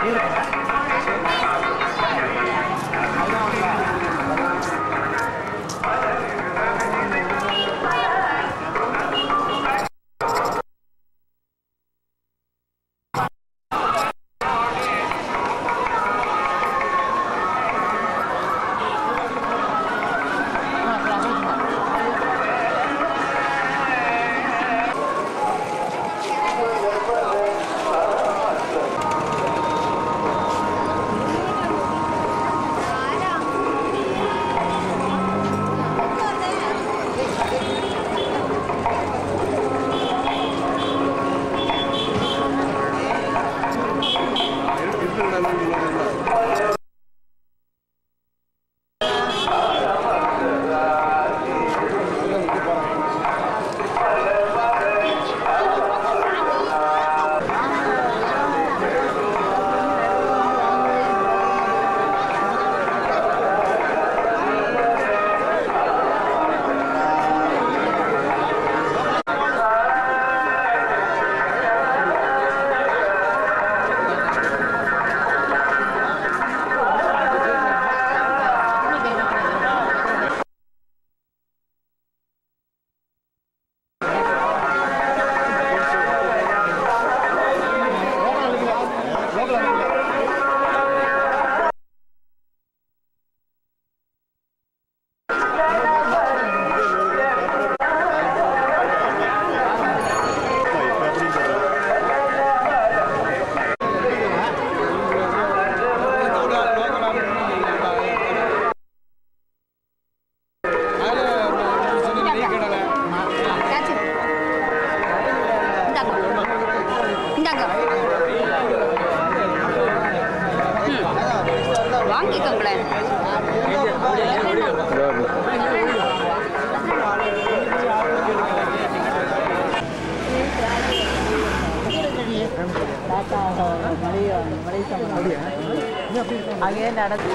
அங்கே நடந்து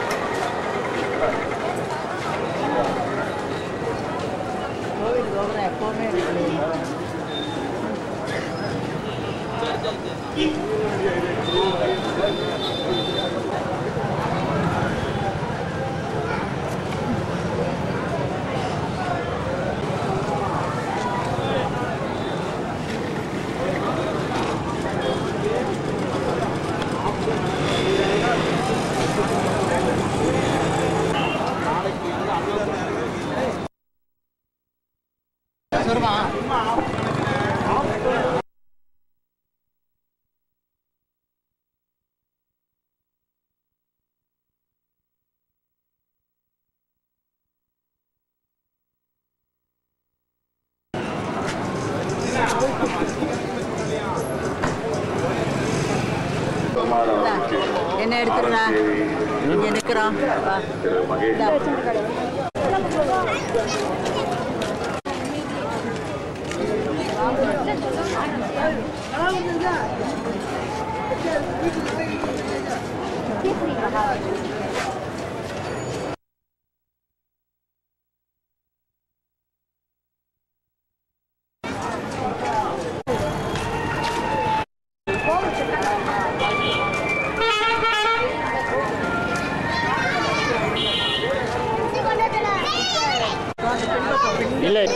கோவில் கோபுரம் எப்பவுமே என்ன எடுத்துருங்க இங்கே நிற்கிறோம் இல்லை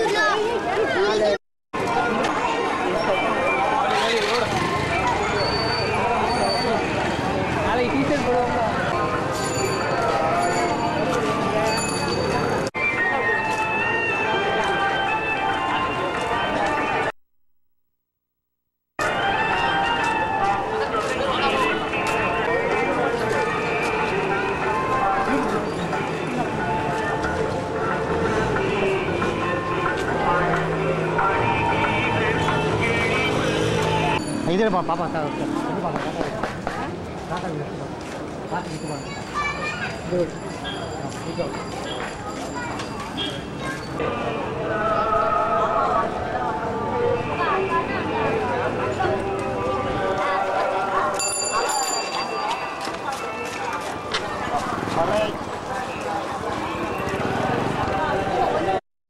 इधर पापा पापा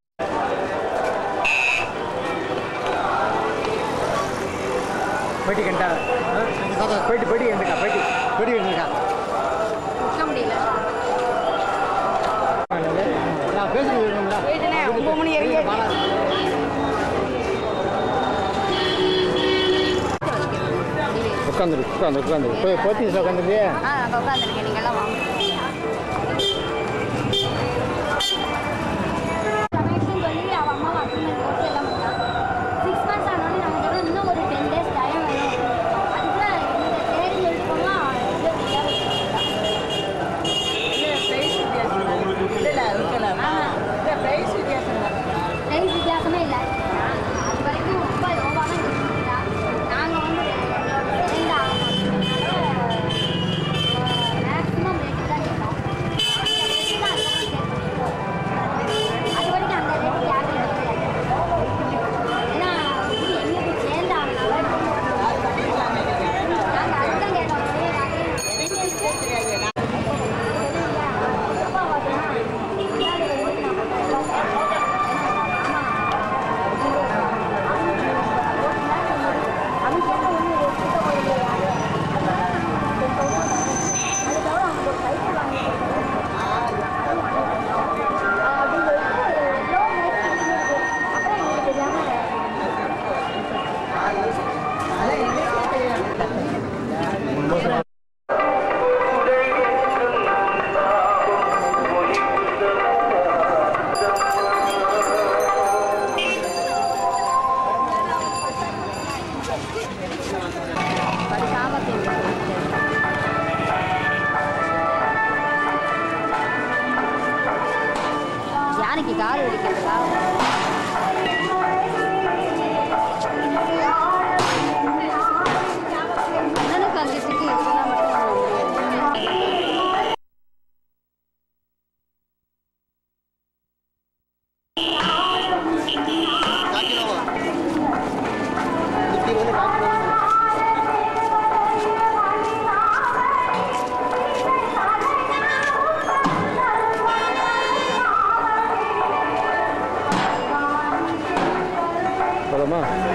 Vertical. போயிட்டு போயிட்டு எழுந்துக்கா போயிட்டு எழுந்துக்கா நிற்க முடியல. நான் பேசிட்டு இருக்கோம்டா. 9 மணி இறங்கி உட்காந்து போய் போத்தீஸ் உட்காந்துருக்கியே. நான் உட்காந்துருக்கேன். நீங்கள்லாம் வாங்க. சொல்லி அவள் அம்மா கோர்ஸ் எல்லாம் 6 months ஆனோடனே நாங்கள் சொல்ல இன்னும் ஒரு 10 days டைம் வேணும். அதுக்குள்ள இந்த தேடி எடுப்போம்லாம் ப்ரைஸ் வித்தியாசமே இல்லை. அது வரைக்கும் ரொம்ப லோவாக தான் இருந்துச்சுங்களா. நாங்கள் வந்து மேக்ஸிமம் ரேட்டு தான் கேட்டோம். அது வரைக்கும் அந்த ரேட்டு யாரும் எடுக்கல. ஏன்னா எங்கே போய் சேர்ந்தாங்கனால நாங்கள் அதுதான் கேட்டோம். யானைக்கு கால் வெடிக்கிறதுக்கா? அண்ணனுக்கு அங்கே சிக்கி இதெல்லாம் போலாமா?